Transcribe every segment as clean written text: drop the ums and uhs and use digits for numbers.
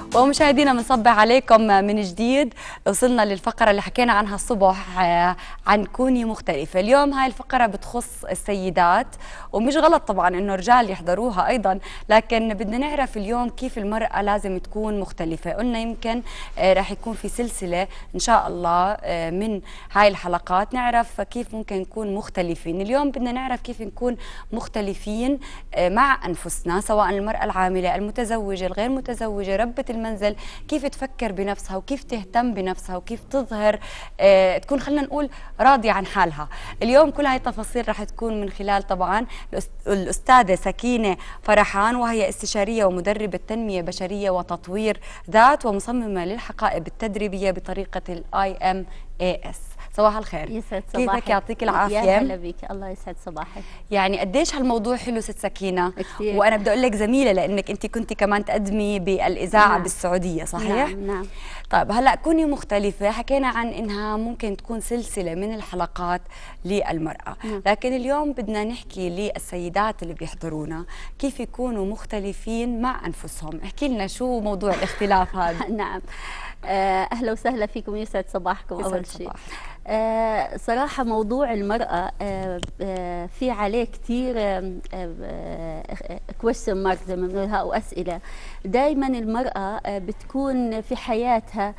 ومشاهدينا بنصبح عليكم من جديد. وصلنا للفقرة اللي حكينا عنها الصبح عن كوني مختلفة. اليوم هاي الفقرة بتخص السيدات، ومش غلط طبعا انه الرجال يحضروها ايضا، لكن بدنا نعرف اليوم كيف المرأة لازم تكون مختلفة. قلنا يمكن راح يكون في سلسلة ان شاء الله من هاي الحلقات نعرف كيف ممكن نكون مختلفين. اليوم بدنا نعرف كيف نكون مختلفين مع انفسنا، سواء المرأة العاملة، المتزوجة، الغير متزوجة، ربة المنزل، كيف تفكر بنفسها وكيف تهتم بنفسها وكيف تظهر تكون خلينا نقول راضية عن حالها. اليوم كل هاي التفاصيل رح تكون من خلال طبعا الأستاذة سكينة فرحان، وهي استشارية ومدربة تنمية بشرية وتطوير ذات ومصممة للحقائب التدريبية بطريقة IMAS. صباح الخير. يسعد صباحك. كيفك؟ يعطيك العافية. يا هلا بك، الله يسعد صباحك. يعني قديش هالموضوع حلو ست سكينة، كثير. وانا بدي اقول لك زميلة لانك انت كنتي كمان تقدمي بالاذاعة نعم. بالسعودية، صحيح؟ نعم. طيب هلا كوني مختلفة، حكينا عن انها ممكن تكون سلسلة من الحلقات للمرأة، لكن اليوم بدنا نحكي للسيدات اللي بيحضرونا كيف يكونوا مختلفين مع انفسهم. احكي لنا شو موضوع الاختلاف هذا. نعم. اهلا وسهلا فيكم، يسعد صباحكم. اول شيء صراحة موضوع المرأة في عليه كثير question mark زي ما بنقولها، أو أسئلة. دائما المرأة بتكون في حياتها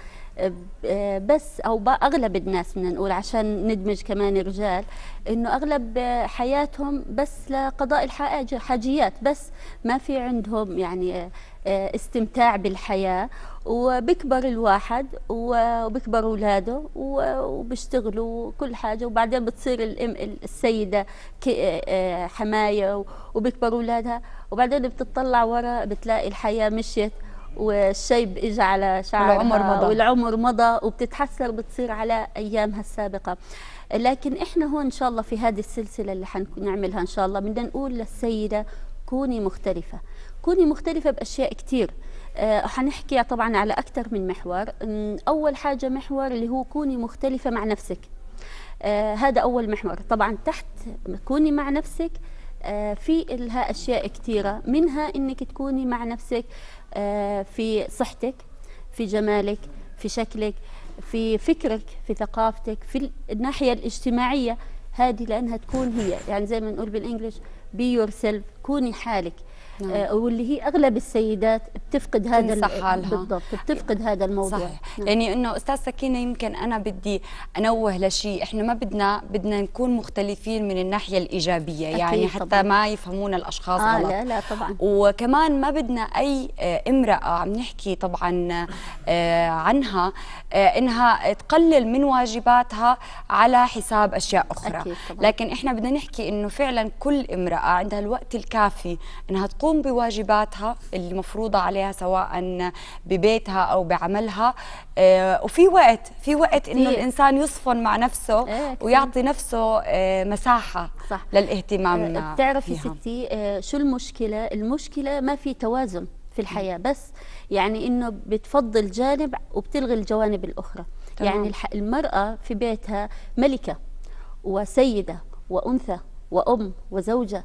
بس، أو أغلب الناس بدنا نقول عشان ندمج كمان الرجال، إنه أغلب حياتهم بس لقضاء الحاجيات بس، ما في عندهم يعني استمتاع بالحياة. وبكبر الواحد وبكبر أولاده وبيشتغلوا كل حاجة، وبعدين بتصير السيدة حماية وبكبر أولادها، وبعدين بتطلع ورا بتلاقي الحياة مشيت والشيب اجى على شعرها والعمر مضى وبتتحسر، بتصير على أيامها السابقة. لكن إحنا هون إن شاء الله في هذه السلسلة اللي حنعملها إن شاء الله بدنا نقول للسيدة كوني مختلفة. كوني مختلفة بأشياء كتير. حنحكي طبعا على أكثر من محور. أول حاجة محور اللي هو كوني مختلفة مع نفسك. هذا أول محور. طبعا تحت كوني مع نفسك في لها أشياء كثيرة، منها إنك تكوني مع نفسك في صحتك، في جمالك، في شكلك، في فكرك، في ثقافتك، في الناحية الاجتماعية. هذه لأنها تكون هي، يعني زي ما نقول بالإنجليش be yourself، كوني حالك. واللي هي اغلب السيدات بتفقد هذا بالضبط، بتفقد هذا الموضوع. صحيح. يعني انه استاذ سكينه يمكن انا بدي انوه لشيء، احنا ما بدنا نكون مختلفين من الناحيه الايجابيه، يعني حتى طبعاً ما يفهمونا الاشخاص غلط. لا طبعا. وكمان ما بدنا اي امراه عم نحكي طبعا عنها انها تقلل من واجباتها على حساب اشياء اخرى. لكن احنا بدنا نحكي انه فعلا كل امراه عندها الوقت الكافي انها تقوم بواجباتها اللي مفروضة عليها سواء ببيتها أو بعملها. وفي وقت إنه الإنسان يصفن مع نفسه ويعطي نفسه مساحة صح للاهتمام. بتعرفي ستي شو المشكلة؟ المشكلة ما في توازن في الحياة، بس يعني إنه بتفضل جانب وبتلغي الجوانب الأخرى. يعني المرأة في بيتها ملكة وسيدة وأنثى وأم وزوجة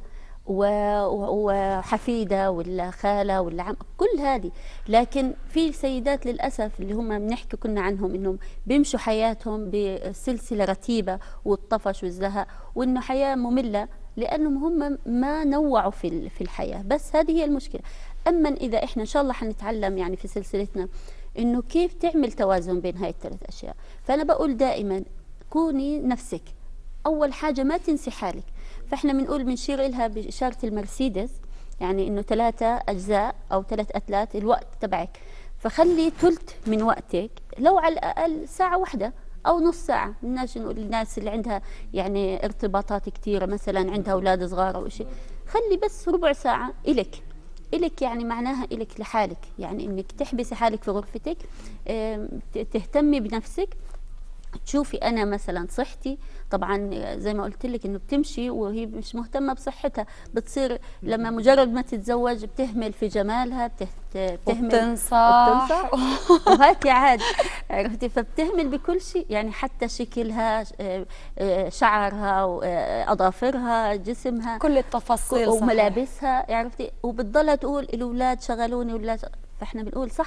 وحفيدة ولا خالة ولا عم، كل هذه. لكن في سيدات للأسف اللي هم بنحكي كنا عنهم إنهم بيمشوا حياتهم بسلسلة رتيبة والطفش والزهق، وإنه حياة مملة لأنهم هم ما نوعوا في الحياة. بس هذه هي المشكلة. أما إذا إحنا إن شاء الله حنتعلم يعني في سلسلتنا إنه كيف تعمل توازن بين هاي الثلاث أشياء. فأنا بقول دائما كوني نفسك. أول حاجة ما تنسي حالك. فاحنا بنشير لها بإشارة المرسيدس، يعني انه 3 أجزاء او 3 أتلات الوقت تبعك. فخلي ثلث من وقتك، لو على الاقل ساعة واحدة او نص ساعة. الناس اللي عندها يعني ارتباطات كثيرة، مثلا عندها اولاد صغار او شيء، خلي بس ربع ساعة إلك يعني معناها إلك لحالك، يعني انك تحبسي حالك في غرفتك، تهتمي بنفسك، تشوفي انا مثلا صحتي. طبعا زي ما قلت لك انه بتمشي وهي مش مهتمه بصحتها، بتصير لما مجرد ما تتزوج بتهمل في جمالها، بتهمل وبتنصح وهيك عاد، عرفتي؟ فبتهمل بكل شيء، يعني حتى شكلها، شعرها، اظافرها، جسمها، كل التفاصيل وملابسها، عرفتي؟ وبتضلها تقول الاولاد شغلوني فاحنا بنقول صح،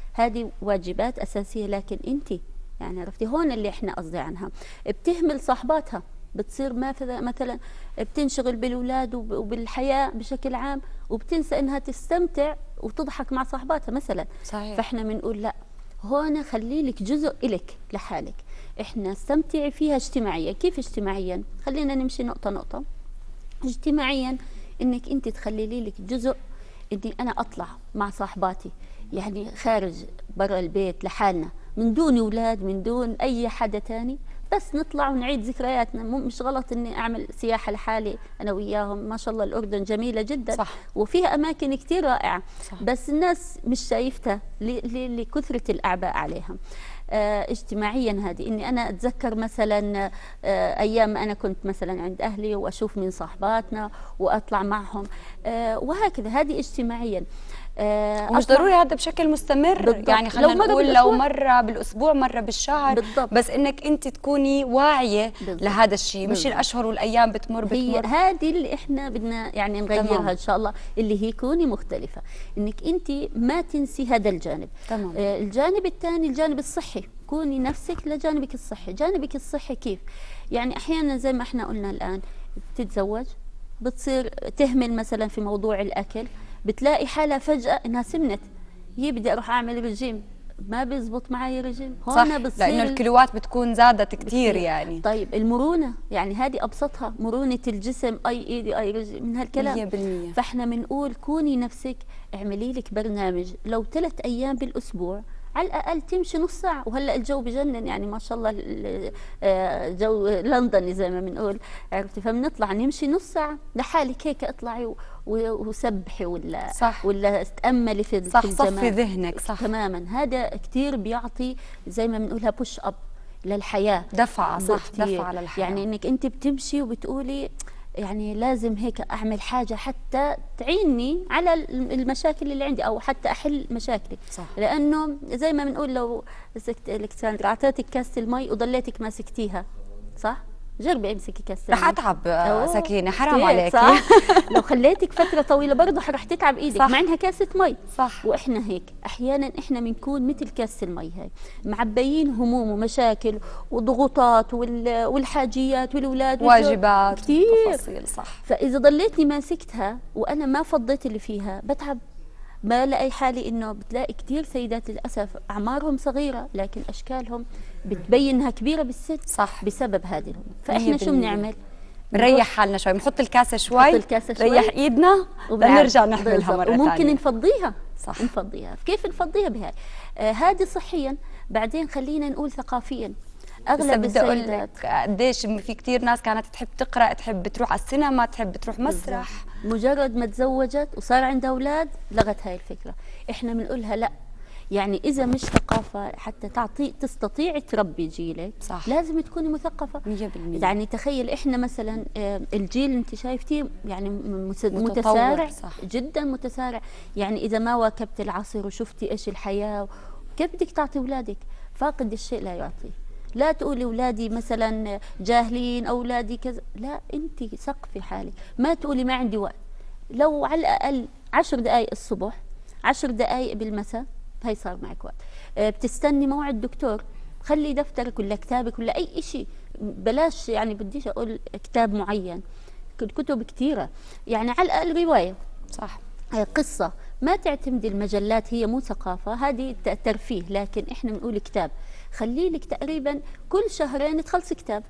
هذه واجبات اساسيه، لكن انت يعني عرفتي هون اللي احنا قصدي عنها، بتهمل صاحباتها، بتصير مثلا بتنشغل بالاولاد وبالحياه بشكل عام، وبتنسى انها تستمتع وتضحك مع صاحباتها مثلا. صحيح. فاحنا بنقول لا، هون خلي لك جزء إلك لحالك، احنا استمتعي فيها اجتماعيا. كيف اجتماعيا؟ خلينا نمشي نقطه نقطه. اجتماعيا انك انت تخلي لك جزء اني انا اطلع مع صاحباتي، يعني خارج برا البيت لحالنا، من دون اولاد، من دون اي حدا تاني، بس نطلع ونعيد ذكرياتنا. مش غلط اني اعمل سياحه لحالي انا وياهم، ما شاء الله الاردن جميله جدا، صح. وفيها اماكن كثير رائعه، صح. بس الناس مش شايفتها لكثره الاعباء عليها. اجتماعيا هذه اني انا اتذكر مثلا ايام انا كنت مثلا عند اهلي واشوف من صاحباتنا واطلع معهم، وهكذا. هذه اجتماعيا. ومش ضروري هذا بشكل مستمر، بالضبط. يعني خلينا نقول لو مرة بالأسبوع، مرة بالشهر، بالضبط. بس إنك أنت تكوني واعية بالضبط. لهذا الشيء، مش بالضبط. الأشهر والأيام بتمر هي هذه اللي احنا بدنا يعني نغيرها. تمام. ان شاء الله اللي هي كوني مختلفة، انك انت ما تنسي هذا الجانب. تمام. الجانب الثاني الجانب الصحي، كوني نفسك لجانبك الصحي. جانبك الصحي كيف؟ يعني احيانا زي ما احنا قلنا الان بتتزوج، بتصير تهمل مثلا في موضوع الاكل، بتلاقي حالها فجأة انها سمنت، هي بدي اروح اعمل رجيم، ما بيزبط معي رجيم، صح، لأنه الكيلوات بتكون زادت كثير يعني. طيب المرونة، يعني هذه أبسطها، مرونة الجسم، أي إيدي أي رجل من هالكلام. 100%. فإحنا بنقول كوني نفسك، اعملي لك برنامج لو 3 أيام بالأسبوع على الأقل تمشي نص ساعة. وهلا الجو بجنن يعني ما شاء الله، جو لندني زي ما بنقول، عرفتي؟ فبنطلع نمشي نص ساعة لحالك هيك، اطلعي وسبحي ولا صح. ولا تأملي في صح، الجمال. صفي ذهنك. صح تماما. هذا كثير بيعطي زي ما بنقولها بوش اب للحياة، دفعة. صح، كتير. دفعة للحياة. يعني انك انت بتمشي وبتقولي يعني لازم هيك اعمل حاجة حتى تعيني على المشاكل اللي عندي، او حتى احل مشاكلي. صح. لانه زي ما بنقول لو الكسندرا اعطيتك كاسة المي وضليتك ماسكتيها، صح؟ جربي امسكي كاسة رح اتعب سكينة، حرام عليك. صح. لو خليتك فترة طويلة برضه رح تتعب ايدك، صح. مع انها كاسة مي. صح. واحنا هيك احيانا احنا بنكون مثل كاسة المي هاي، معبيين هموم ومشاكل وضغوطات والحاجيات والاولاد واجبات كثير تفاصيل. صح. فاذا ضليتني ماسكتها وانا ما فضيت اللي فيها بتعب. ما لاقي حالي انه بتلاقي كثير سيدات للاسف اعمارهم صغيره لكن اشكالهم بتبين انها كبيره بالسن. صح. بسبب هذه الهموم. فاحنا شو بنعمل؟ بنريح حالنا شوي، بنحط الكاسه شوي، نريح ايدنا لنرجع نحملها مره ثانيه. وممكن نفضيها. صح. نفضيها. كيف نفضيها بهاي؟ هذه صحيا. بعدين خلينا نقول ثقافيا، اغلب السيدات قديش في كثير ناس كانت تحب تقرا، تحب تروح على السينما، تحب تروح مسرح، مجرد ما تزوجت وصار عندها اولاد لغت هاي الفكره. احنا بنقولها لا، يعني اذا مش ثقافه حتى تستطيعي تربي جيلك، صح. لازم تكوني مثقفه 100%. يعني تخيل احنا مثلا الجيل انت شايفتيه يعني متسارع. صح. جدا متسارع. يعني اذا ما واكبت العصر وشفتي ايش الحياه، كيف بدك تعطي اولادك؟ فاقد الشيء لا يعطيه. لا تقولي اولادي مثلا جاهلين، اولادي كذا، لا، انت ثقفي حالك. ما تقولي ما عندي وقت، لو على الاقل 10 دقائق الصبح، 10 دقائق بالمساء، هي صار معك وقت. بتستني موعد دكتور، خلي دفترك ولا كتابك ولا اي شيء، بلاش يعني بديش اقول كتاب معين، كتب كثيره، يعني على الاقل روايه. صح. قصه. ما تعتمدي المجلات، هي مو ثقافه، هذه ترفيه، لكن احنا بنقول كتاب. خلي لك تقريبا كل شهرين تخلصي كتاب.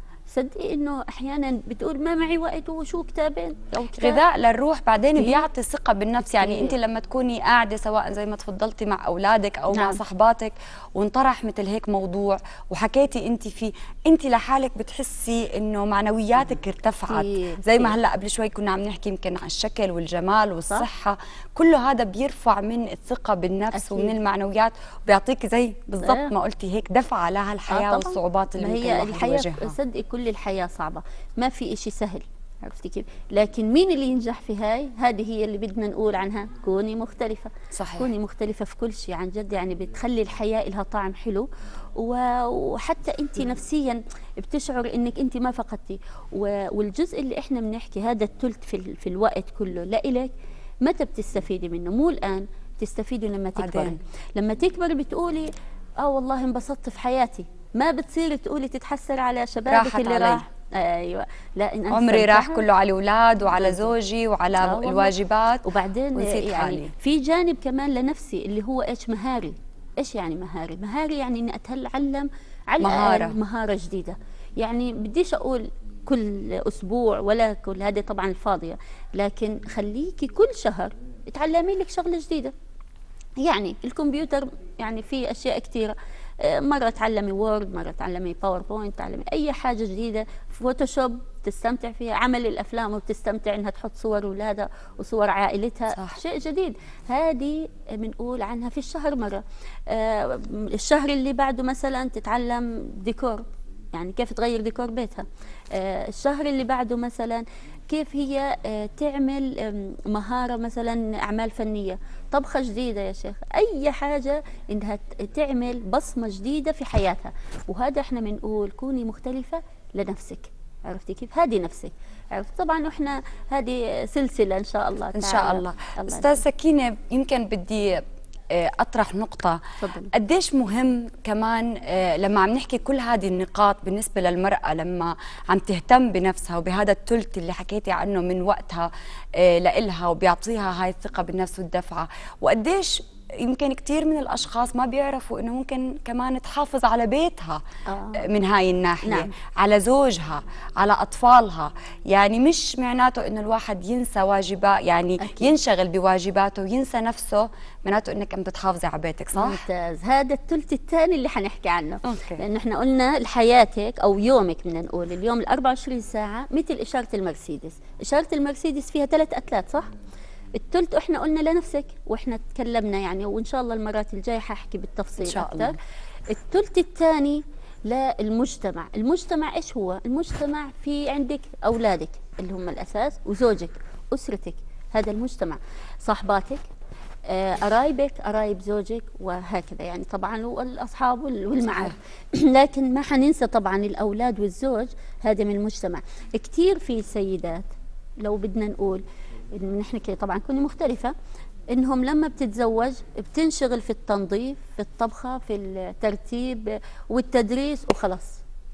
صدقي انه احيانا بتقول ما معي وقت وشو كتابين او كتاب. غذاء للروح بعدين بيعطي ثقه بالنفس. يعني انت لما تكوني قاعده سواء زي ما تفضلتي مع اولادك او نعم. مع صحباتك وانطرح مثل هيك موضوع وحكيتي انت فيه، انت لحالك بتحسي انه معنوياتك ارتفعت. زي ما هلا قبل شوي كنا عم نحكي يمكن عن الشكل والجمال والصحه، كله هذا بيرفع من الثقه بالنفس. أكيد. ومن المعنويات، وبيعطيكي زي بالضبط ما قلتي هيك دفعه لها الحياه والصعوبات اللي ممكن الواحد يواجهها. صدقي كل الحياة صعبة، ما في إشي سهل، عرفتي كيف؟ لكن مين اللي ينجح في هاي؟ هذه هي اللي بدنا نقول عنها، كوني مختلفة. صحيح. كوني مختلفة في كل شيء عن جد، يعني بتخلي الحياة لها طعم حلو، وحتى أنت نفسيا بتشعر إنك أنت ما فقدتي. والجزء اللي إحنا بنحكي هذا الثلث في الوقت كله لإلك، متى بتستفيدي منه؟ مو الآن، تستفيدوا لما تكبري. بعدين. لما تكبري بتقولي والله انبسطت في حياتي، ما بتصيري تقولي تتحسر على شبابك اللي علي. راح. ايوه، لا إن عمري راح كله على الاولاد وعلى زوجي وعلى الواجبات، وبعدين يعني يعني في جانب كمان لنفسي اللي هو ايش؟ مهاري. ايش يعني مهاري؟ مهاري يعني اني اتعلم على مهارة جديدة. يعني بديش اقول كل اسبوع ولا كل، هذه طبعا الفاضية، لكن خليكي كل شهر اتعلمي لك شغلة جديدة. يعني الكمبيوتر يعني في اشياء كثيره، مره تعلمي وورد، مره تعلمي باوربوينت، تعلمي اي حاجه جديده، فوتوشوب تستمتع فيها، عمل الافلام وبتستمتع انها تحط صور اولادها وصور عائلتها. صح. شيء جديد، هذه بنقول عنها في الشهر مره. الشهر اللي بعده مثلا تتعلم ديكور، يعني كيف تغير ديكور بيتها. الشهر اللي بعده مثلا كيف هي تعمل مهارة مثلا أعمال فنية، طبخة جديدة يا شيخ، أي حاجة إنها تعمل بصمة جديدة في حياتها. وهذا احنا بنقول كوني مختلفة لنفسك. عرفتي كيف؟ هذه نفسك. عرفت طبعا، واحنا هذه سلسلة إن شاء الله تعالى. إن شاء الله. أستاذ سكينة، يمكن بدي أطرح نقطة. فضل. قديش مهم كمان لما عم نحكي كل هذه النقاط بالنسبة للمرأة، لما عم تهتم بنفسها وبهذا الثلث اللي حكيتي عنه من وقتها لإلها، وبيعطيها هاي الثقة بالنفس والدفعة، وقديش يمكن كثير من الأشخاص ما بيعرفوا إنه ممكن كمان تحافظ على بيتها من هاي الناحية. نعم. على زوجها، على أطفالها. يعني مش معناته إنه الواحد ينسى واجبات، يعني أكيد. ينشغل بواجباته وينسى نفسه، معناته إنك عم تحافظي على بيتك. صح؟ ممتاز. هذا الثلث الثاني اللي حنحكي عنه. أوكي. لأنه احنا قلنا حياتك أو يومك، بدنا نقول اليوم ال 24 ساعة مثل إشارة المرسيدس. إشارة المرسيدس فيها 3 أتلات، صح؟ الثلث احنا قلنا لنفسك، واحنا تكلمنا يعني، وان شاء الله المرات الجايه حاحكي بالتفصيل إن شاء اكثر. الله. الثلث الثاني للمجتمع. المجتمع ايش هو؟ المجتمع في عندك اولادك اللي هم الاساس، وزوجك، اسرتك، هذا المجتمع، صاحباتك، قرايبك، قرايب زوجك، وهكذا يعني طبعا، والاصحاب والمعارف. لكن ما حننسى طبعا الاولاد والزوج، هذا من المجتمع. كثير في سيدات لو بدنا نقول إن نحن طبعا كوني مختلفة، إنهم لما بتتزوج بتنشغل في التنظيف، في الطبخة، في الترتيب والتدريس وخلاص.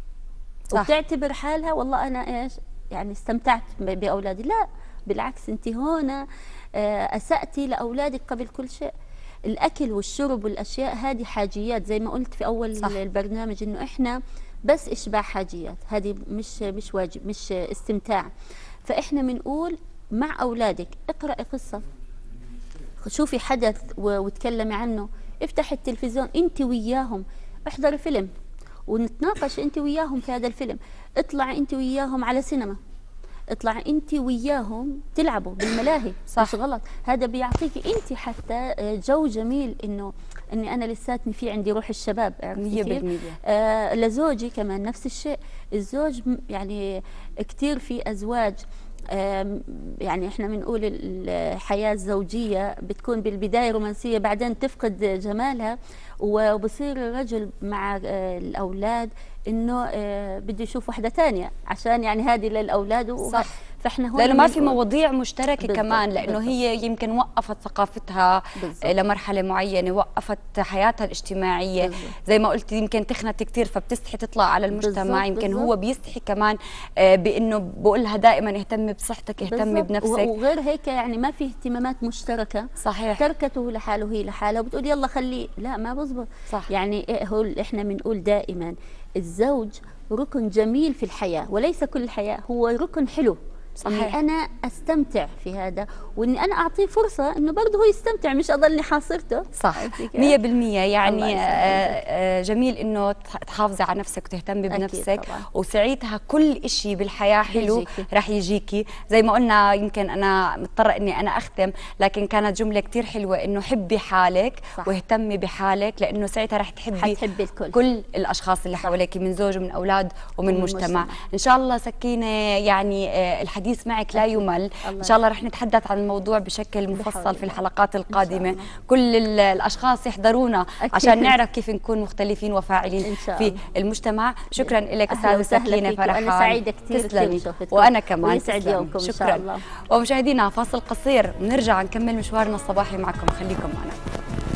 صح. وبتعتبر حالها والله أنا إيش يعني استمتعت بأولادي. لا بالعكس، أنت هنا أسأتي لأولادك قبل كل شيء. الأكل والشرب والأشياء هذه حاجيات، زي ما قلت في أول صح. البرنامج إنه إحنا بس إشباع حاجيات، هذه مش واجب، مش استمتاع. فإحنا بنقول مع أولادك اقرأي قصة، شوفي حدث وتكلمي عنه، افتحي التلفزيون انت وياهم، احضري فيلم ونتناقش انت وياهم في هذا الفيلم، اطلعي انت وياهم على سينما، اطلعي انت وياهم تلعبوا بالملاهي. صح. مش غلط، هذا بيعطيكي انت حتى جو جميل، اني انا لساتني في عندي روح الشباب. 100%. لزوجي كمان نفس الشيء. الزوج يعني كثير في ازواج يعني احنا بنقول الحياه الزوجيه بتكون بالبدايه رومانسيه، بعدين تفقد جمالها، وبصير الرجل مع الاولاد انه بده يشوف وحده ثانيه عشان يعني هذه للاولاد. صح. فاحنا هون لانه ما في مواضيع مشتركه بالضبط. كمان، لانه بالضبط. هي يمكن وقفت ثقافتها بالضبط. لمرحله معينه، وقفت حياتها الاجتماعيه بالضبط. زي ما قلت يمكن تخنت كثير فبتستحي تطلع على المجتمع بالضبط. يمكن بالضبط. هو بيستحي كمان بانه بقول لها دائما اهتمي بصحتك، اهتمي بنفسك، وغير هيك يعني ما في اهتمامات مشتركه. صحيح. تركته لحاله وهي لحالها وبتقول يلا خليه، لا ما بزبط. صح. يعني هو احنا بنقول دائما الزوج ركن جميل في الحياه، وليس كل الحياه، هو ركن حلو. صحيح. إني أنا أستمتع في هذا، وإني أنا أعطيه فرصة إنه برضه هو يستمتع، مش أضلني حاصرته. صح 100%. يعني جميل إنه تحافظي على نفسك وتهتمي بنفسك، وساعتها كل إشي بالحياة حلو رح يجيكي. زي ما قلنا يمكن أنا مضطرة إني أنا أختم، لكن كانت جملة كتير حلوة إنه حبي حالك صح. واهتمي بحالك، لأنه ساعتها رح تحبي كل الأشخاص اللي حواليك، من زوج ومن أولاد ومن مجتمع. إن شاء الله سكينة يعني الحديث الحديث معك لا يمل. إن شاء الله رح نتحدث عن الموضوع بشكل مفصل في الحلقات القادمة. كل الأشخاص يحضرونا عشان نعرف كيف نكون مختلفين وفاعلين في المجتمع. شكرا لك أستاذة سكينة فرحان. أنا سعيدة كثير تسلمي. شفتكم، وأنا كمان. ويسعد يومكم إن شاء الله. ومشاهدينا فاصل قصير ونرجع نكمل مشوارنا الصباحي معكم، خليكم معنا.